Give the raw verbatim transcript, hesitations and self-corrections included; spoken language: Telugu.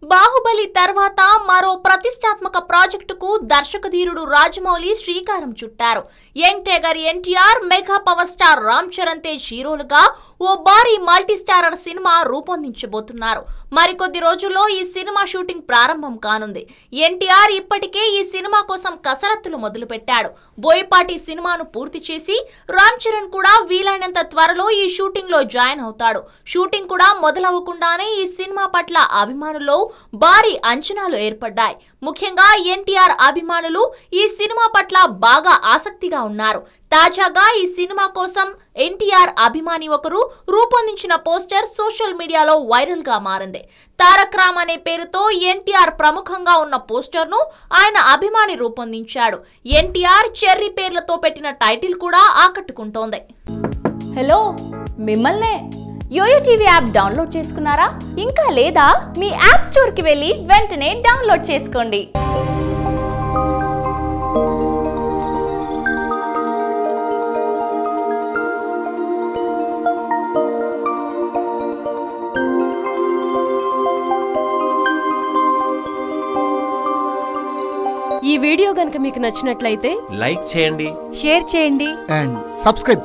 బాహుబలి తర్వాత మరో ప్రతిష్టాత్మక ప్రాజెక్టుకు దర్శకధీరుడు రాజమౌళి శ్రీకారం చుట్టారు. Young tiger NTR, mega power star Ram Charan Tej హీరోలుగా ఓ భారీ మల్టీస్టారర్ సినిమా రూపొందించబోతున్నారు. మరికొద్ది రోజుల్లో ఈ సినిమా షూటింగ్ ప్రారంభం కానుంది. ఎన్టీఆర్ ఇప్పటికే ఈ సినిమా కోసం కసరత్తులు మొదలుపెట్టాడు. బోయపాటి సినిమాను పూర్తి చేసి రామ్ చరణ్ కూడా వీలైనంత త్వరలో ఈ షూటింగ్ లో జాయిన్ అవుతాడు. షూటింగ్ కూడా మొదలవ్వకుండానే ఈ సినిమా పట్ల అభిమానుల్లో భారీ అంచనాలు ఏర్పడ్డాయి. ముఖ్యంగా ఎన్టీఆర్ అభిమానులు ఈ సినిమా పట్ల బాగా ఆసక్తిగా ఉన్నారు. తాజాగా ఈ సినిమా కోసం ఎన్టీఆర్ అభిమాని ఒకరు రూపొందించిన పోస్టర్ సోషల్ మీడియాలో వైరల్ గా మారింది. తారక్ రామ్ అనే పేరుతో ఎన్టీఆర్ ప్రముఖంగా ఉన్న పోస్టర్ ను ఆయన అభిమాని రూపొందించాడు. ఎన్టీఆర్, చెర్రీ పేర్లతో పెట్టిన టైటిల్ కూడా ఆకట్టుకుంటోంది. హలో, మిమ్మల్నే యోయో టీవీ యాప్ డౌన్లోడ్ చేసుకున్నారా? ఇంకా లేదా? మీ యాప్ స్టోర్ కి వెళ్ళి వెంటనే డౌన్లోడ్ చేసుకోండి. ఈ వీడియో గనుక మీకు నచ్చినట్లయితే లైక్ చేయండి, షేర్ చేయండి అండ్ సబ్స్క్రైబ్